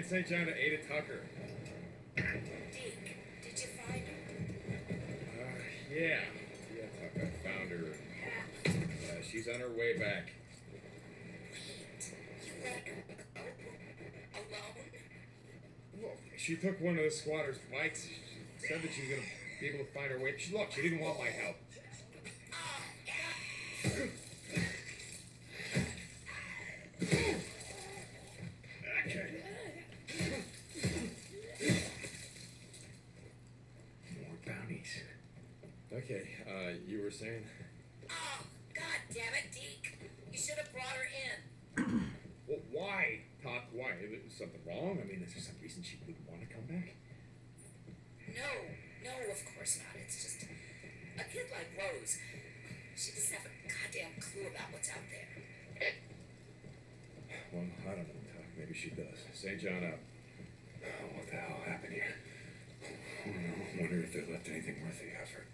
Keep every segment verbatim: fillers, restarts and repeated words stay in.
in Saint John to Ada Tucker. Deke, did you find her? Uh, yeah. Yeah, Tuck, I found her. Uh, she's on her way back. You let her go? Alone? Well, she took one of the squatters' bikes. She said that she was going to be able to find her way. She, look, she didn't want my help. More bounties. Okay, uh, you were saying? Oh, God damn it, Deke. You should have brought her in. Well, why, Todd? Why? Is there something wrong? I mean, is there some reason she wouldn't want to come back? No, no, of course not. It's just a kid like Rose. She doesn't have a goddamn clue about what's out there. Well, I don't know, Todd. Maybe she does. Saint John up. Oh, what the hell happened here? I don't know. I wonder if they left anything worth the effort.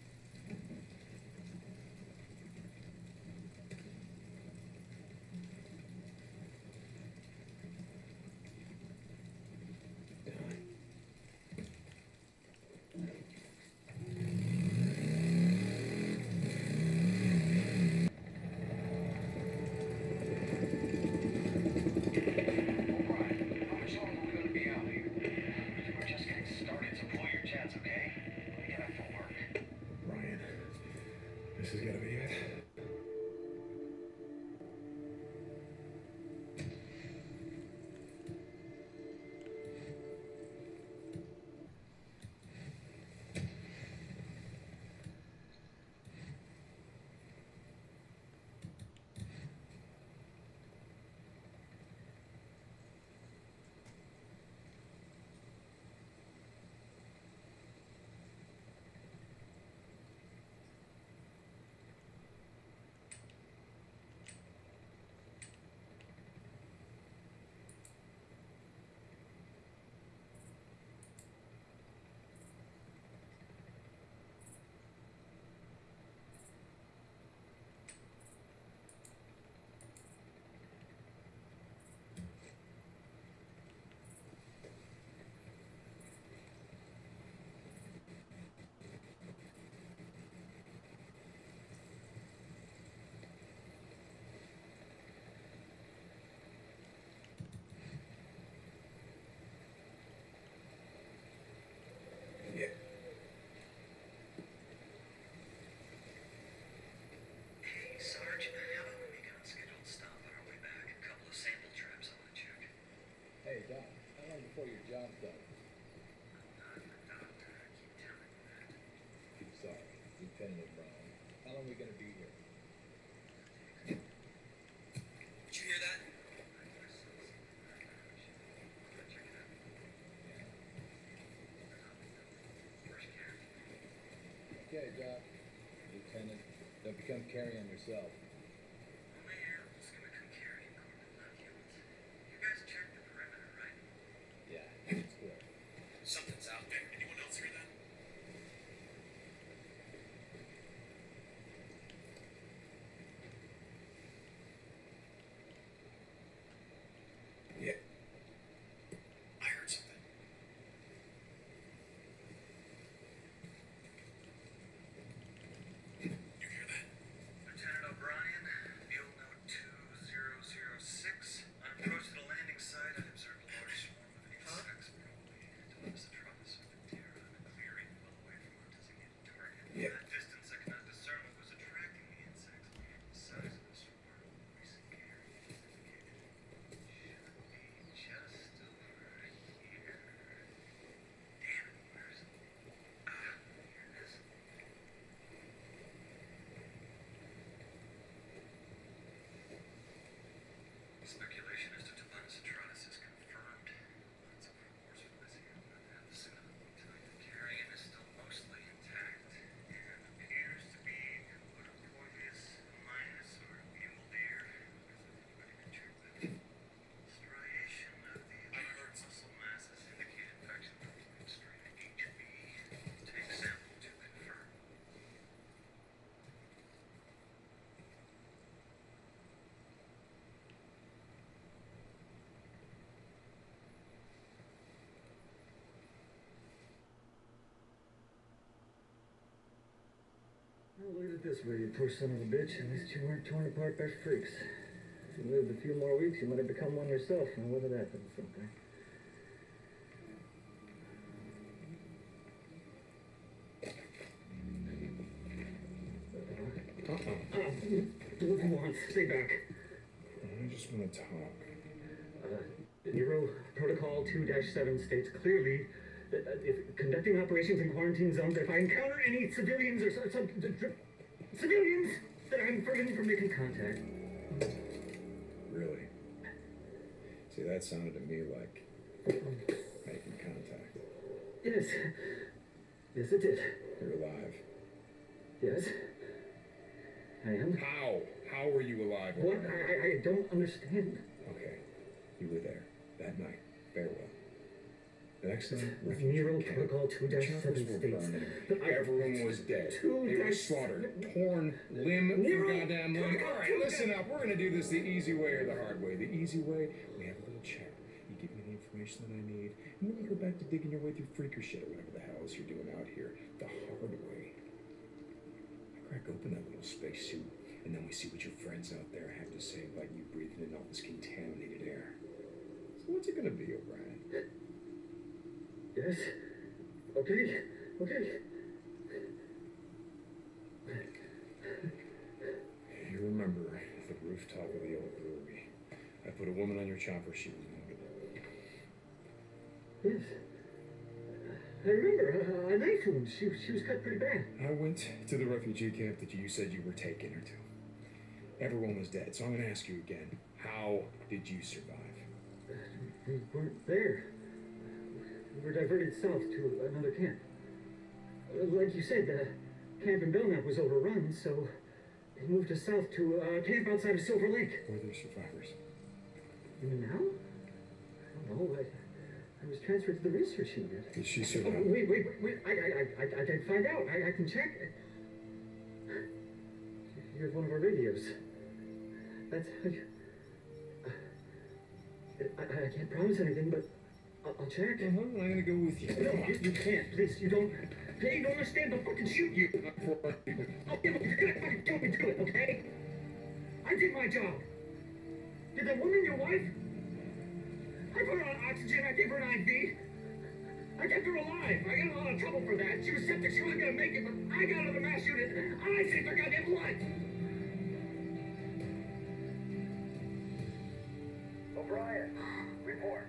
This is gonna be it. Hey, Doc, how long before your job's done? Sorry, Lieutenant Brown. How long are we gonna be here? Did you hear that? Okay, Doc. Lieutenant, don't become carrion yourself. Yeah, it's clear. Something's out there. Anyone else hear that? Yeah. I heard something. You hear that? Lieutenant O'Brien? it this way, you poor son of a bitch. At least you weren't torn apart by freaks. If you lived a few more weeks, you might have become one yourself. Now, whether that been something. Uh-uh. Uh, look once. Stay back. I just want to talk. Uh, Nero Protocol two dash seven states clearly that uh, if conducting operations in quarantine zones, if I encounter any civilians or some, some civilians, that I'm forbidden from making contact. Really? See, that sounded to me like making contact. Yes. Yes, it did. You're alive. Yes. I am. How? How were you alive? What? I, I, I don't understand. Okay. You were there that night. Farewell. The next thing, Nero Protocol two dash seven states that I... Everyone was dead. two They were slaughtered, torn limb Nero for goddamn limb. Protocol All right, two listen dash- up. We're gonna do this the easy way or the hard way. The easy way, we have a little chat. You give me the information that I need, and then you go back to digging your way through freaker shit or whatever the hell else you're doing out here. The hard way. I crack open that little spacesuit, and then we see what your friends out there have to say about you breathing in all this contaminated air. So what's it gonna be, O'Brien? Yes. Okay. Okay. You remember the rooftop of the old brewery. I put a woman on your chopper. She was wounded. Yes. I remember uh, a knife wound. She, she was cut pretty bad. I went to the refugee camp that you said you were taking her to. Everyone was dead, so I'm going to ask you again. How did you survive? We weren't there. We were diverted south to another camp. Uh, Like you said, the camp in Belknap was overrun, so they moved us south to a camp outside of Silver Lake. Were there survivors? You mean now? I don't know. I, I was transferred to the research unit. Did she Oh, survive? wait, wait, wait. I, I, I, I, I can find out. I, I can check. You have one of our radios. That's. I, I, I can't promise anything, but I'll, I'll check. Uh-huh, I'm going to go with you. No, you, you can't. Please, you don't. Hey, you don't understand. They'll fucking shoot you. Okay, look, you're gonna fucking do me to it, okay? I did my job. Did that woman your wife? I put her on oxygen. I gave her an I V. I kept her alive. I got in a lot of trouble for that. She was septic. She wasn't gonna make it, but I got her to the mass unit. I saved her goddamn life. O'Brien, report.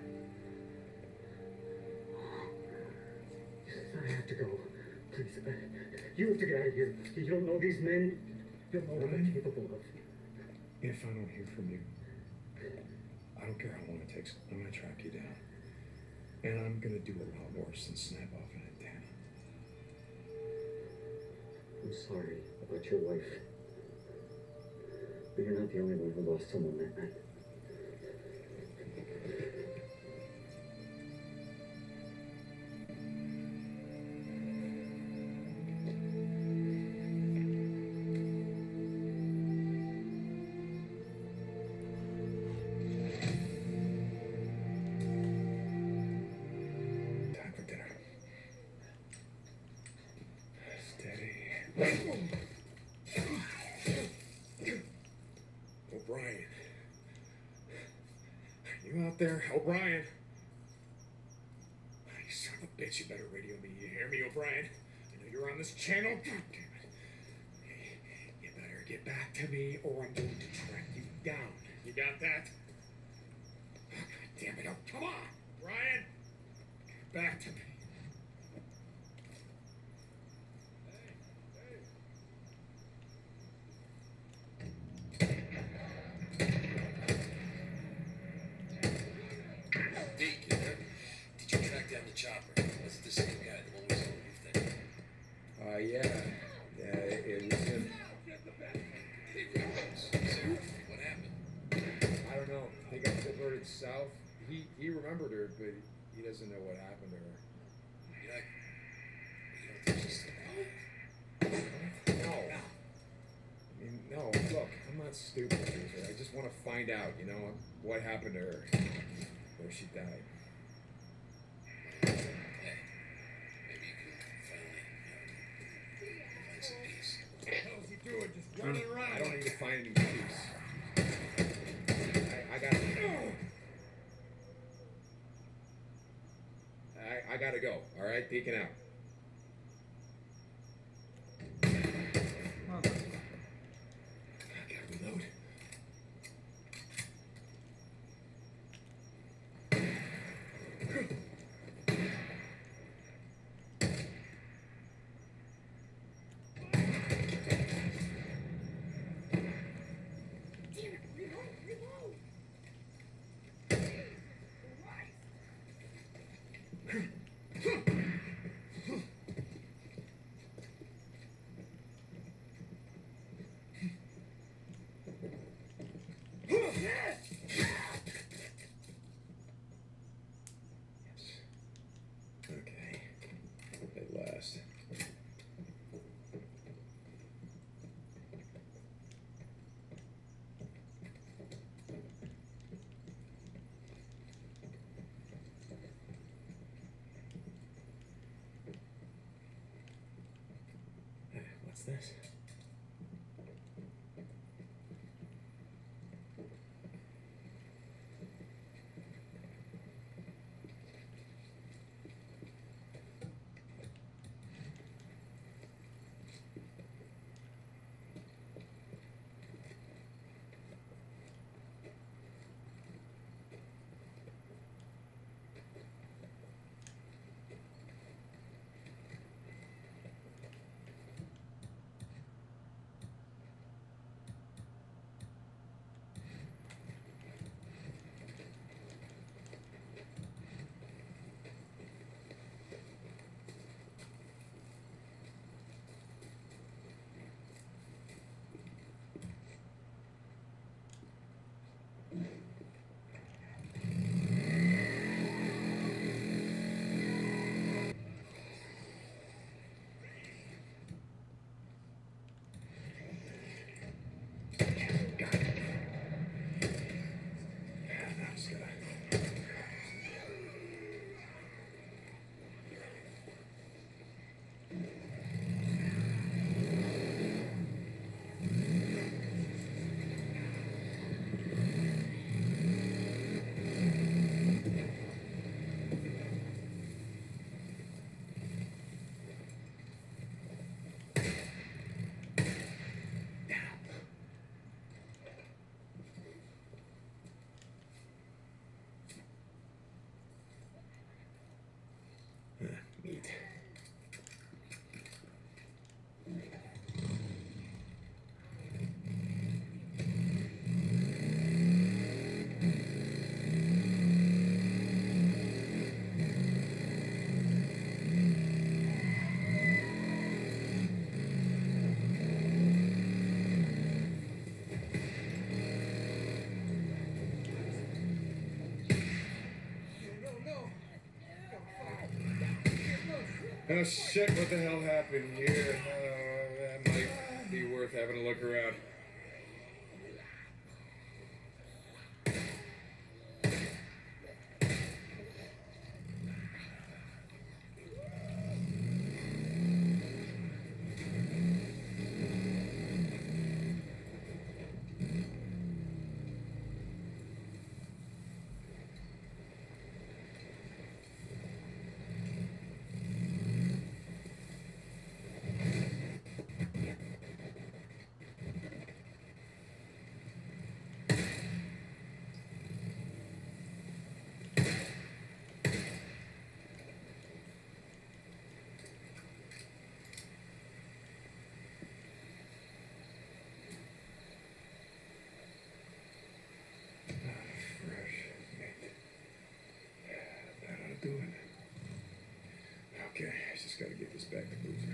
I have to go. Please. Uh, you have to get out of here. You don't know these men. You don't know what they're capable of. If I don't hear from you, I don't care how long it takes. I'm going to track you down. And I'm going to do a lot worse than snap off an antenna. I'm sorry about your wife. But you're not the only one who lost someone that night. Time for dinner. Steady. O'Brien. You out there? O'Brien? You son of a bitch, you better radio me. You hear me, O'Brien? I know you're on this channel. God damn it. You better get back to me or I'm going to track you down. You got that? Oh, God damn it. Oh, come on, Brian. Get back to me. Deke, you there? Did you track down the chopper? Was it the same guy, the one we saw on the roof there? Uh, yeah. Yeah, it, it was him. Hey, Rose, so what happened? I don't know. They got diverted south. He he remembered her, but he doesn't know what happened to her. You're not, you don't think she's still alive? No. I mean, no, look, I'm not stupid, Susan. I just want to find out, you know, what happened to her. Where she died. Hey, maybe you can finally, you know, find some peace. What the hell is he doing? gotta go. All right, peeking out. Oh. I gotta reload. Damn it, reload, reload. Okay. At last. Hey, what's this? Neat. Oh shit, what the hell happened here? Uh, that might be worth having a look around. Okay, I just gotta get this back to Boozer.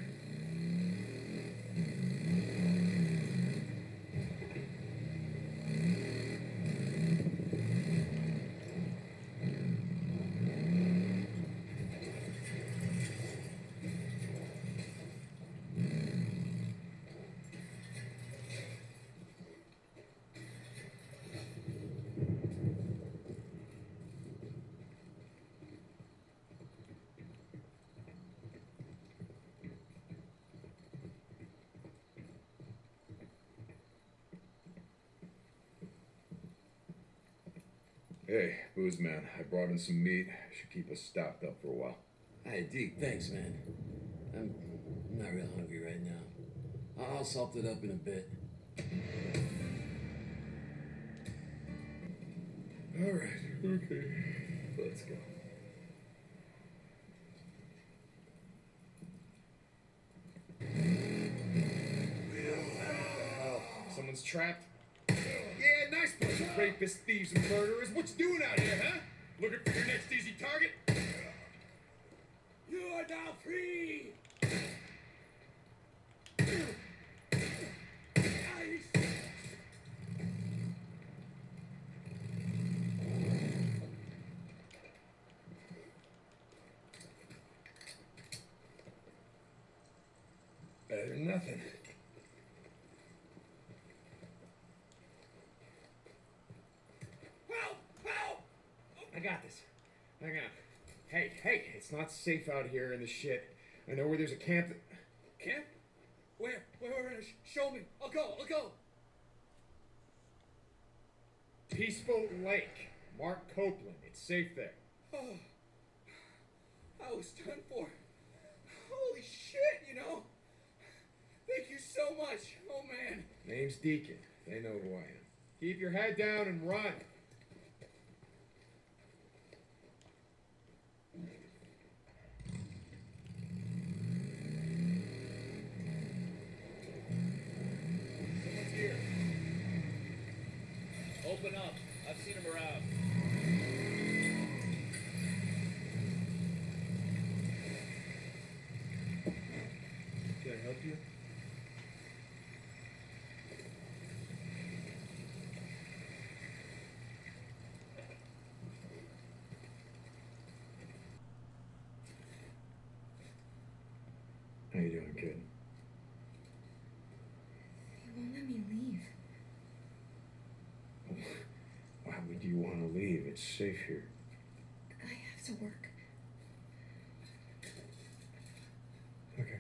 Hey, booze man, I brought in some meat. Should keep us stocked up for a while. Hey, Deke, thanks, man. I'm not real hungry right now. I'll I'll salt it up in a bit. All right, okay. Let's go. Oh, someone's trapped? Yeah, nice bunch of rapists, thieves, and murderers. What you doing out here, huh? Looking for your next easy target? You are now free! Nice! Better than nothing. Help! Help! I got this. Hang on. Hey, hey, it's not safe out here in the shit. I know where there's a camp that... Camp? Where? Where? Where? where? Sh- Show me. I'll go. I'll go. Peaceful Lake. Mark Copeland. It's safe there. Oh, I was done for. Holy shit, you know? Thank you so much. Oh, man. Name's Deacon. They know who I am. Keep your head down and run. Someone's here. Open up. I've seen him around. Can I help you? How you doing, kid? They won't let me leave. Why would you want to leave? It's safe here. I have to work. Okay.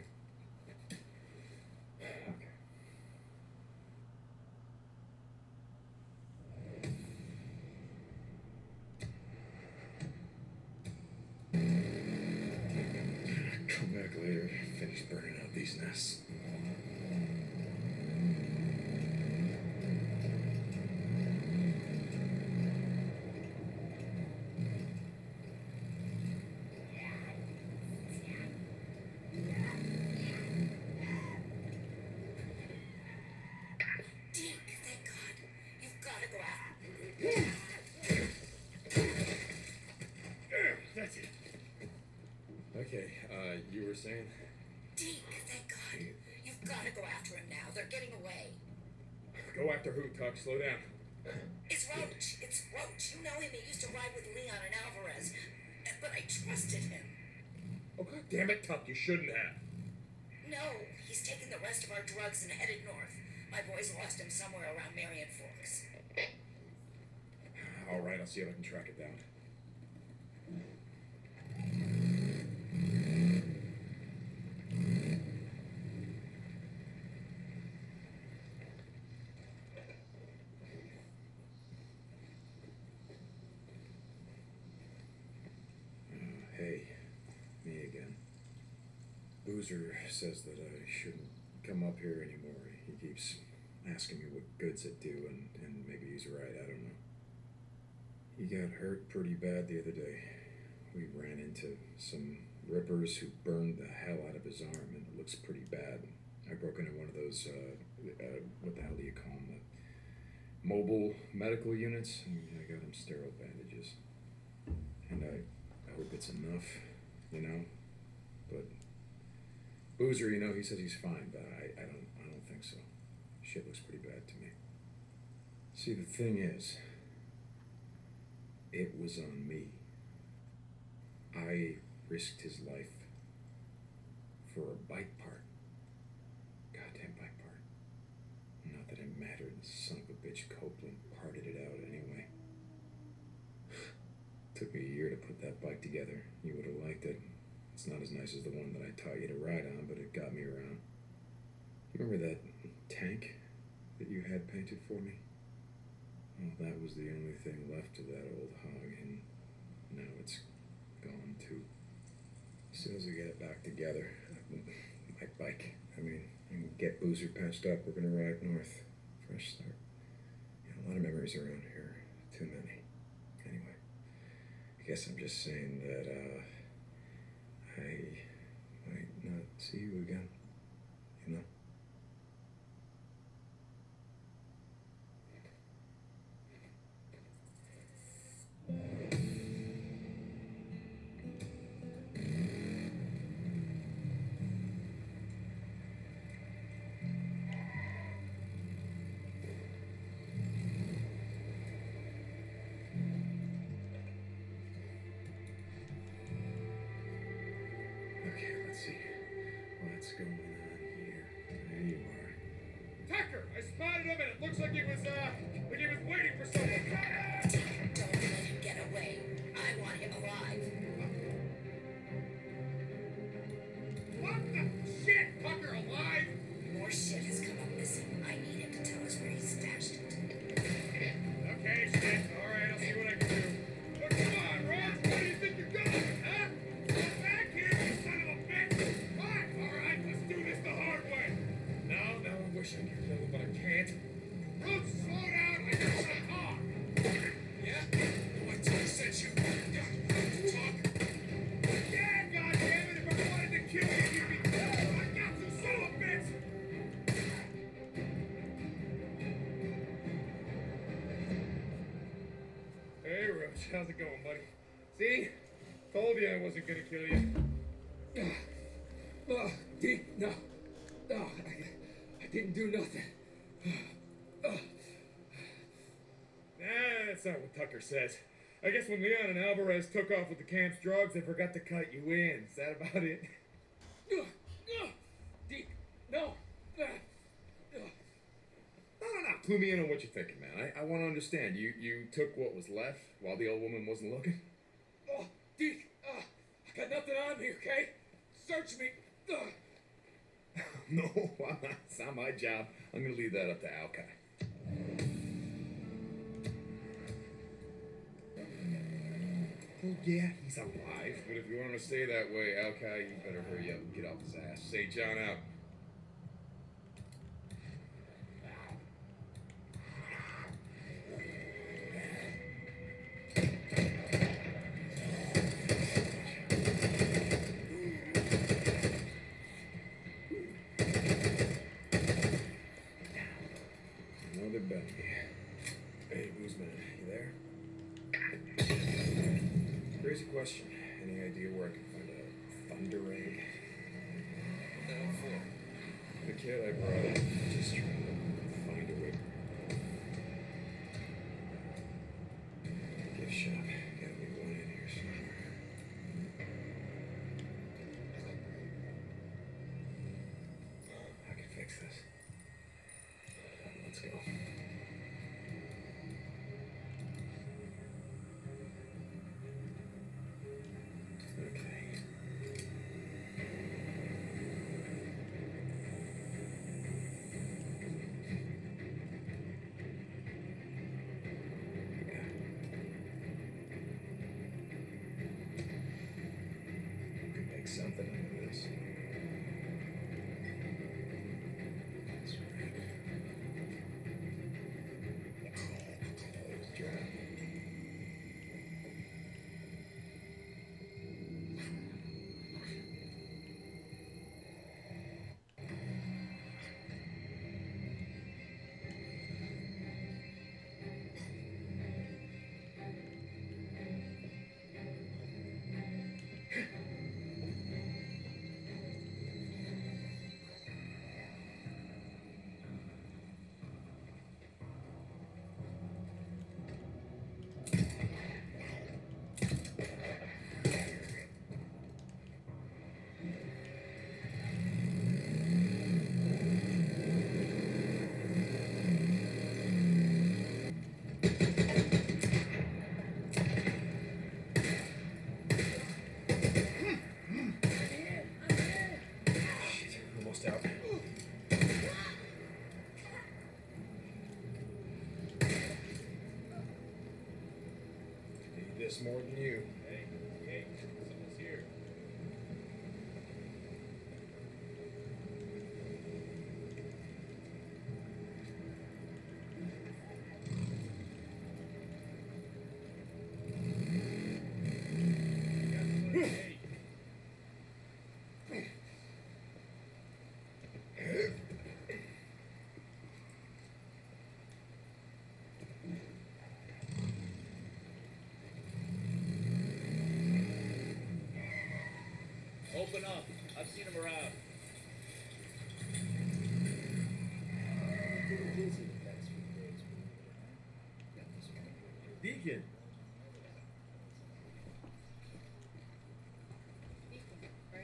Okay. Come back later. Finish burning out these nests. Deke, thank God. You've got to go out. That's it. Okay, uh, you were saying? Deke, thank God. You've got to go after him now. They're getting away. Go after who, Tuck? Slow down. It's Roach. It's Roach. You know him. He used to ride with Leon and Alvarez. Uh, But I trusted him. Oh, God damn it, Tuck. You shouldn't have. No, he's taken the rest of our drugs and headed north. My boys lost him somewhere around Marion Forks. All right, I'll see if I can track it down. Hey, me again. Boozer says that I shouldn't come up here anymore. He keeps asking me what good's it do, and, and maybe he's right, I don't know. He got hurt pretty bad the other day. We ran into some rippers who burned the hell out of his arm, and it looks pretty bad. I broke into one of those, uh, uh, what the hell do you call them? The mobile medical units, and I got him sterile bandages. And I, I hope it's enough, you know? But Boozer, you know, he says he's fine, but I, I don't I don't think so. Shit looks pretty bad to me. See, the thing is, it was on me. I risked his life for a bike part. Goddamn bike part. Not that it mattered. The son of a bitch Copeland parted it out anyway. Took me a year to put that bike together. You would have liked it. It's not as nice as the one that I taught you to ride on, but it got me around. You remember that tank that you had painted for me? Well, that was the only thing left of that old hog, and now it's gone too. soon as we get it back together, my bike. I mean, I can get Boozer patched up. We're gonna ride north. Fresh start. You know, a lot of memories around here. Too many. Anyway, I guess I'm just saying that uh, I might not see you again. You know? Okay, let's see. What's going on here? There you are. Tucker, I spotted him and it looks like he was, uh, like he was waiting for someone. Don't let him get away. I want him alive. What the shit? Tucker alive? More shit has come up missing. I need him to tell us where he stashed it. Okay, shit. Alright, I'll see what I can do. But come on, Ross. Where do you think you're going, huh? Come back here, you son of a bitch. Fine. Alright, let's do this the hard way. No, no, I wish I could kill him, but I can't. Roots, slow down. I got some talk. Yeah? What time sent you? Yeah, talk. Yeah, goddammit, if I wanted to kill you, you'd be dead. I got some son of a bitch. Hey, Roach, how's it going, buddy? See? Told you I wasn't gonna kill you. Oh, Deke, no. No, I, I didn't do nothing. Oh. Nah, that's not what Tucker says. I guess when Leon and Alvarez took off with the camp's drugs, they forgot to cut you in. Is that about it? No, no, Deke, no. Ah, ah. No, no, no. Clue me in on what you're thinking, man. I, I want to understand. You you took what was left while the old woman wasn't looking? Oh, Deke, ah, I got nothing on me, okay? Search me. Ah. No, I'm not. It's not my job. I'm going to leave that up to Alki. Well, yeah, he's alive. But if you want to stay that way, Alki, you better hurry up and get off his ass. Say John out. Another belly. Hey, Boozman, you there? Crazy question. Any idea where I can find a thunder egg? What the hell for? The kid I brought in, just trying to find a way. Gift shop. Gotta be one in here somewhere. I can fix this. Let's go. Okay. Could make something out of this. That's right. There's John. Shit, almost out. Need this more than you. Hey, hey, someone's here. Open up. I've seen him around. Busy the past few days, huh? Deacon. Right?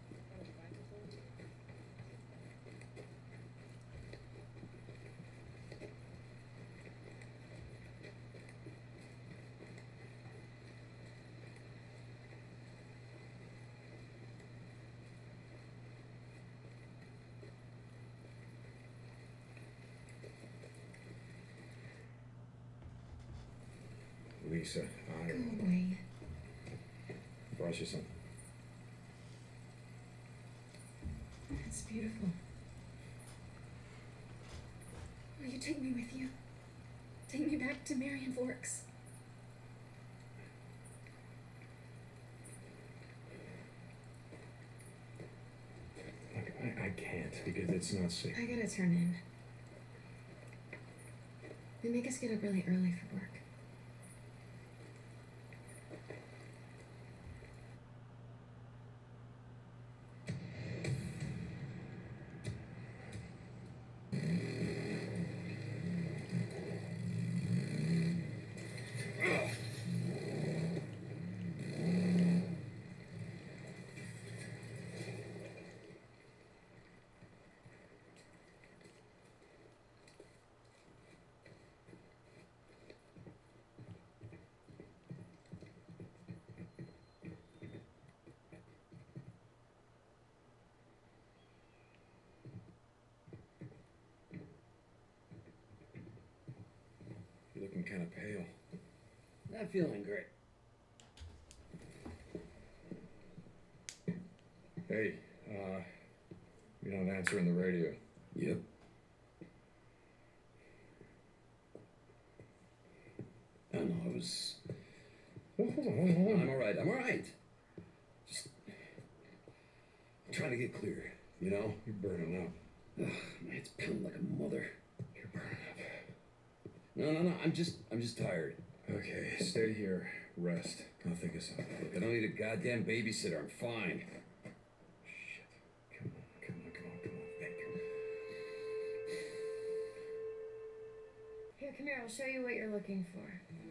Lisa, I Go away. brought you something. It's beautiful. Will you take me with you? Take me back to Marion Forks. Look, I, I can't because it's not safe. I gotta turn in. They make us get up really early for work. You're looking kind of pale. Not feeling great. Hey, uh, you're not answering the radio. Yep. I don't know, I was... Well, hold on, hold on, hold on. I'm alright, I'm alright. Just... I'm trying to get clear, you know? You're burning up. Ugh, my head's pounding like a mother. You're burning up. No, no, no, I'm just... I'm just tired. Okay, stay here. Rest. I'll think of something. Look, I don't need a goddamn babysitter, I'm fine. Shit. Come on, come on, come on, come on. Thank you. Here, come here. I'll show you what you're looking for.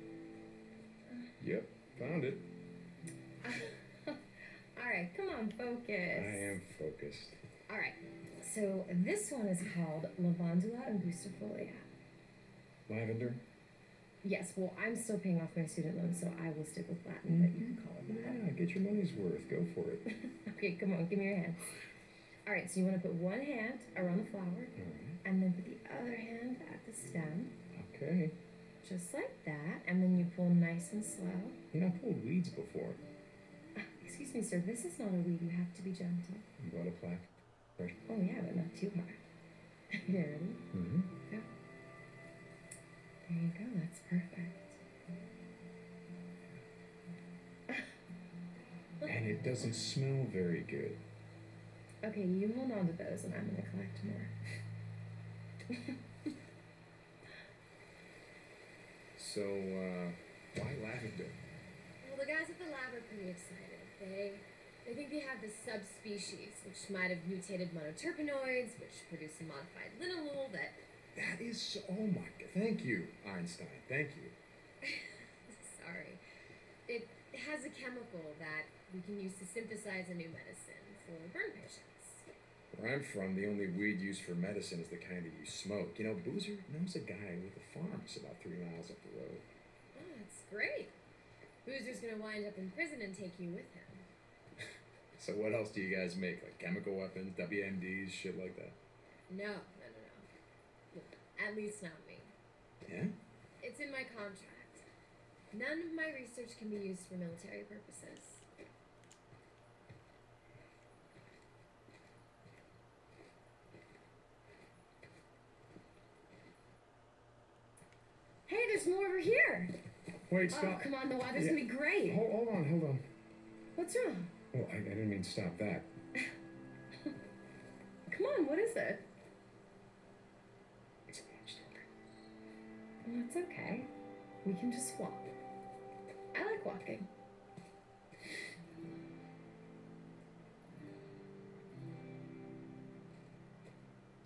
Yep, found it. All right, come on, focus. I am focused. All right. So this one is called Lavandula angustifolia. Lavender? Yes, well, I'm still paying off my student loan, so I will stick with Latin, but you can call it that. Yeah, get your money's worth. Go for it. Okay, come on, give me your hand. All right, so you want to put one hand around the flower, All right. and then put the other hand at the stem, Okay. just like that, and then you pull nice and slow. You know, I pulled weeds before. Uh, excuse me, sir, this is not a weed. You have to be gentle. You brought a plaque? Right. Oh, yeah, but not too hard. You ready? Mm-hmm. Go. There you go, that's perfect. And it doesn't smell very good. Okay, you hold on to those, and I'm gonna collect more. So, uh, why lavender? Well, the guys at the lab are pretty excited. They they think they have this subspecies, which might have mutated monoterpenoids, which produce a modified linalool that... That is so, oh my god, thank you, Einstein, thank you. Sorry. It has a chemical that we can use to synthesize a new medicine for burn patients. Where I'm from, the only weed used for medicine is the kind that you smoke. You know, Boozer knows a guy with a farm just about three miles up the road. Oh, that's great. Boozer's gonna wind up in prison and take you with him. So what else do you guys make? Like chemical weapons, W M Ds, shit like that? No, no, no, no. Look, at least not me. Yeah? It's in my contract. None of my research can be used for military purposes. Hey, there's more over here. Wait, Oh, stop. come on, the water's Yeah. gonna be great. Hold, hold on, hold on. What's wrong? Oh, I, I didn't mean to stop that. Come on, what is it? It's a long story. Well, that's okay. We can just walk. I like walking.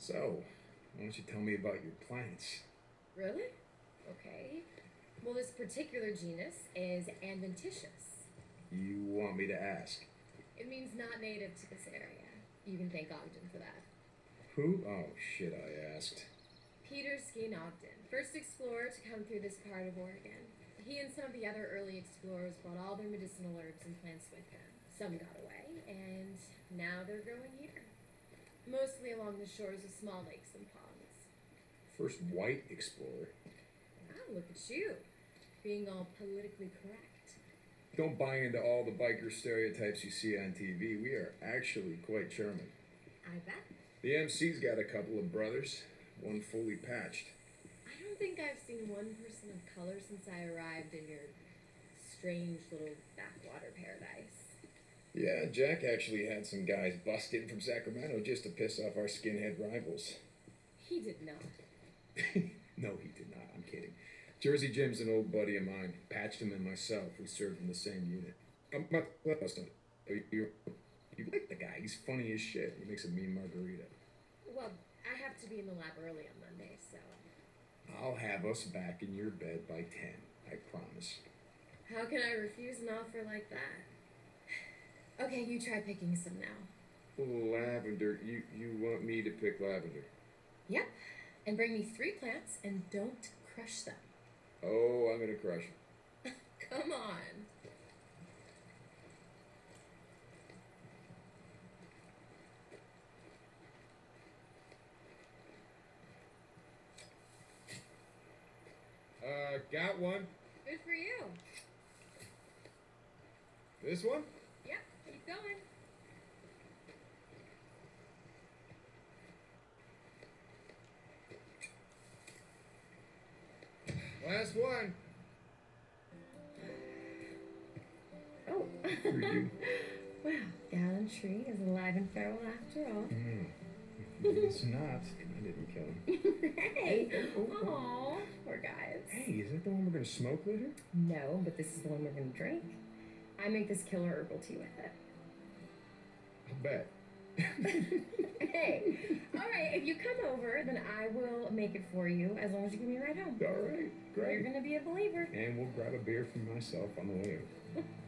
So, why don't you tell me about your plants? Really? Okay. Well, this particular genus is adventitious. You want me to ask? It means not native to this area. You can thank Ogden for that. Who? Oh, shit, I asked. Peter Skeen Ogden, first explorer to come through this part of Oregon. He and some of the other early explorers brought all their medicinal herbs and plants with them. Some got away, and now they're growing here. Mostly along the shores of small lakes and ponds. First white explorer. Wow, look at you. Being all politically correct. Don't buy into all the biker stereotypes you see on T V. We are actually quite charming. I bet. The M C's got a couple of brothers, one fully patched. I don't think I've seen one person of color since I arrived in your strange little backwater paradise. Yeah, Jack actually had some guys bust in from Sacramento just to piss off our skinhead rivals. He did not. No, he did not. I'm kidding. Jersey Jim's an old buddy of mine. Patched him and myself. We served in the same unit. Um, my, listen, you, you like the guy. He's funny as shit. He makes a mean margarita. Well, I have to be in the lab early on Monday, so... I'll have us back in your bed by ten. I promise. How can I refuse an offer like that? Okay, you try picking some now. Lavender. You, you want me to pick lavender? Yep. And bring me three plants, and don't crush them. Oh, I'm gonna crush it. Come on. Uh, got one. Good for you. This one? Yep, keep going. Last one. Oh. For you. Wow, gallantry is alive and feral after all. Mm. It's not. I didn't kill him. Hey! Aw, poor guys. Hey, is that the one we're gonna smoke later? No, but this is the one we're gonna drink. I make this killer herbal tea with it. I'll bet. Hey! Alright, if you come over, then I will make it for you as long as you give me a ride home. All right, great. You're gonna be a believer. And we'll grab a beer for myself on the way over.